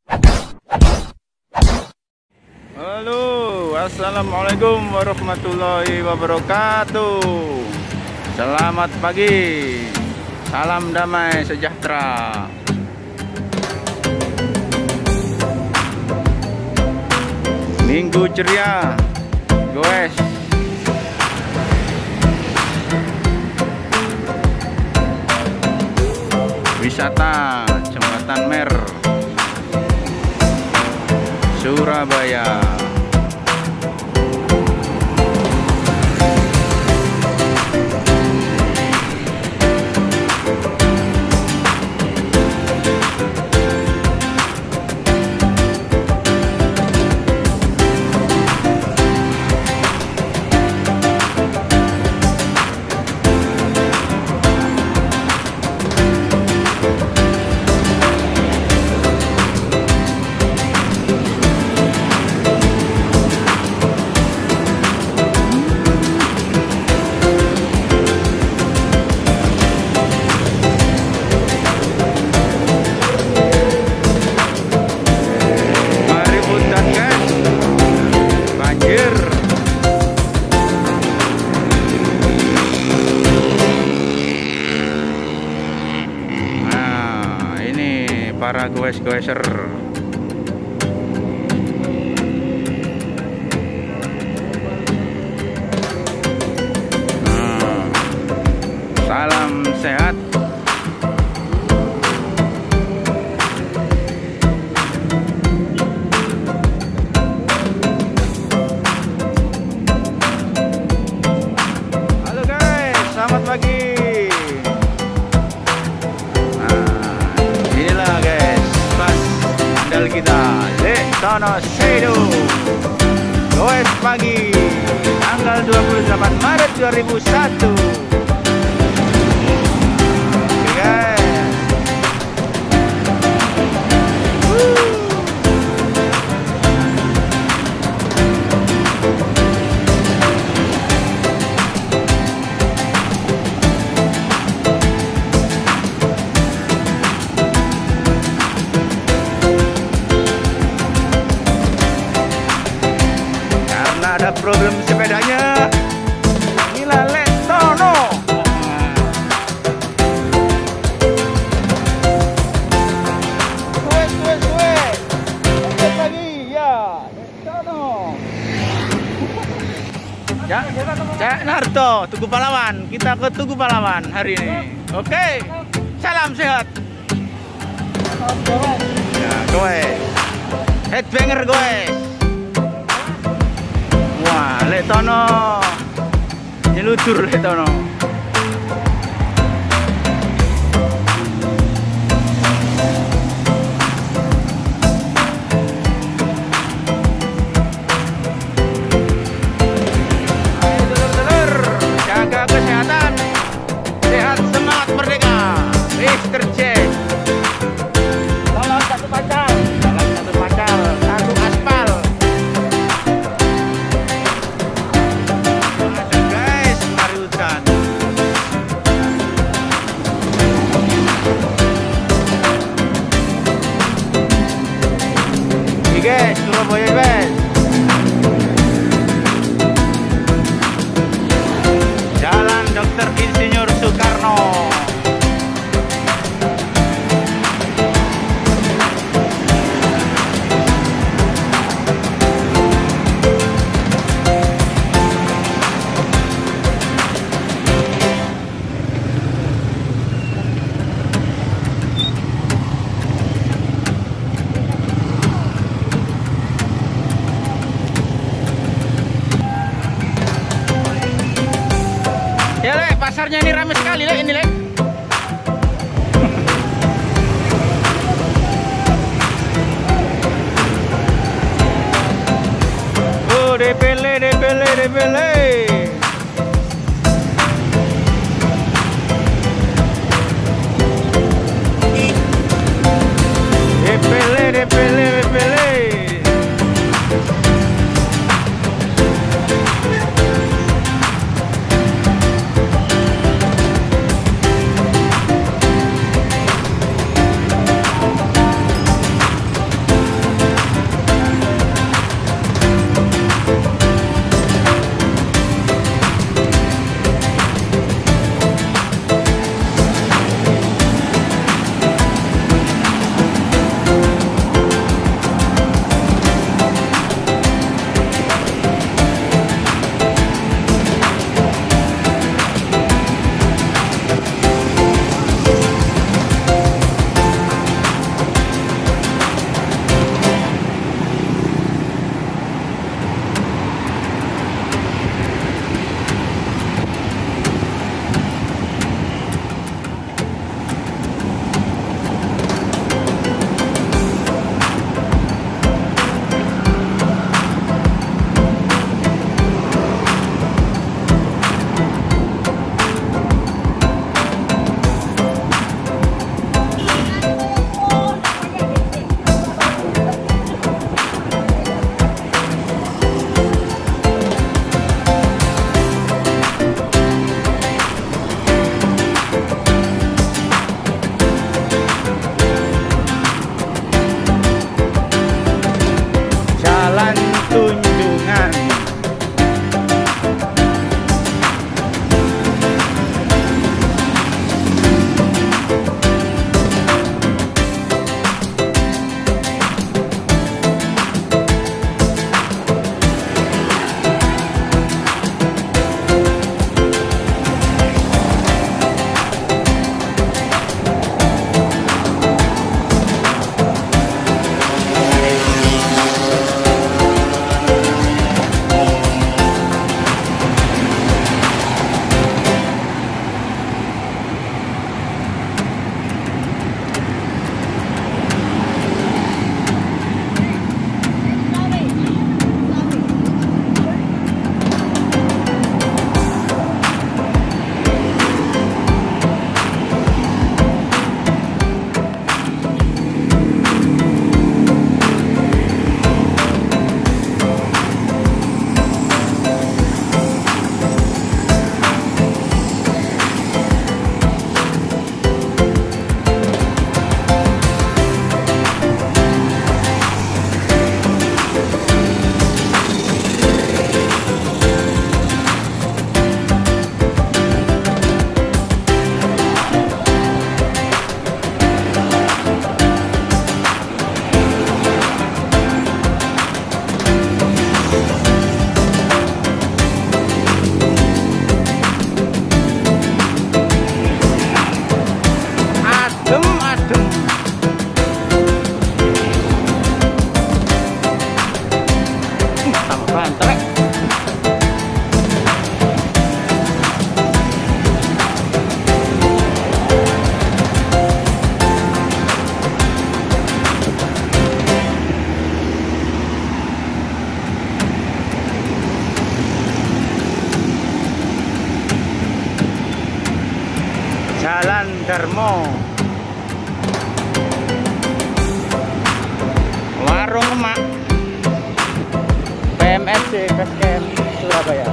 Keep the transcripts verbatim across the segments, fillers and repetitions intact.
Halo, assalamualaikum warahmatullahi wabarakatuh. Selamat pagi, salam damai sejahtera. Minggu ceria, goes. Wisata Jembatan Mer, Surabaya. Para goes-goeser. Nah, salam sehat. Halo guys, selamat pagi. Kita Lektono Sedo goes pagi tanggal dua puluh delapan Maret dua ribu satu. Oke guys. Woo. Ada problem sepedanya. Inilah Lektono. Suwe, suwe, suwe. Lanjut lagi ya, Lektono. Ya, ya Narto, Tugu Pahlawan. Kita ke Tugu Pahlawan hari ini. Oke, salam sehat. Ya, gue headbanger gue. Wah, Lektono nyeludur Lektono. Ayo dulur-dulur, jaga kesehatan, sehat semangat merdeka. mister J. Salam satu pacar, salam satu pacar, satu aspal. Guys, Surabaya guys. Jalan Dokter Insinyur Soekarno. Ya Lek, pasarnya ini ramai sekali Lek, ini Lek. Oh, D P L, D P L, D P L. D P L, D P L, D P L. Darmo, warung emak, P M S C Base Camp Surabaya.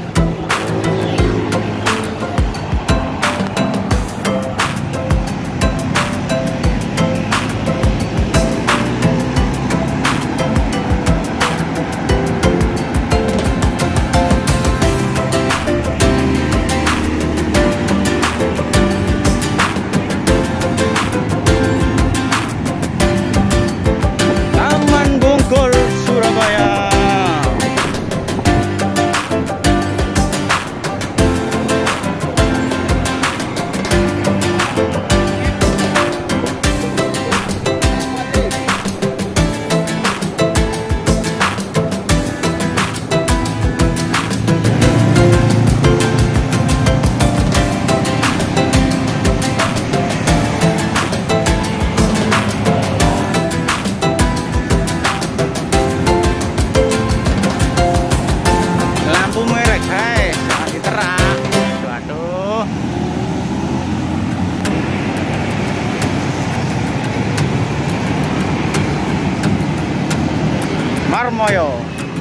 Marmoyo.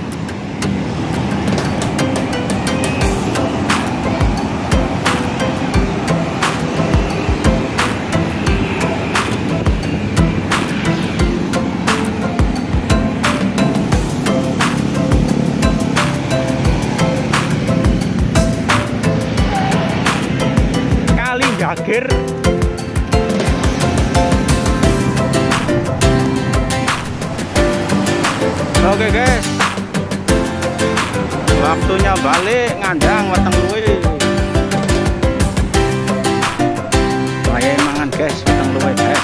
Kali Gagir. Oke guys, waktunya balik ngandang weteng luwe. Wayahe mangan guys, weteng luwe guys.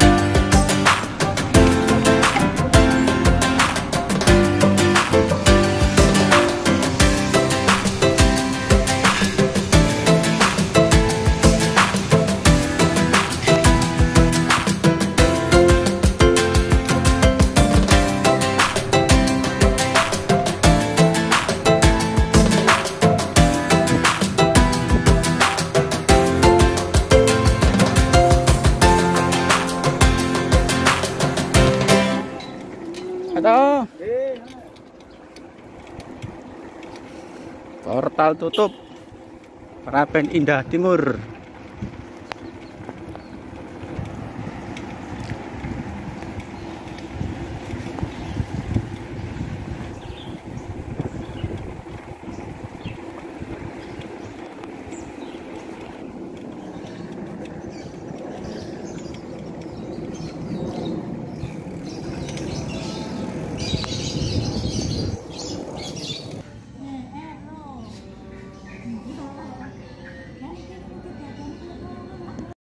Halo. Portal tutup. Rapen Indah Timur.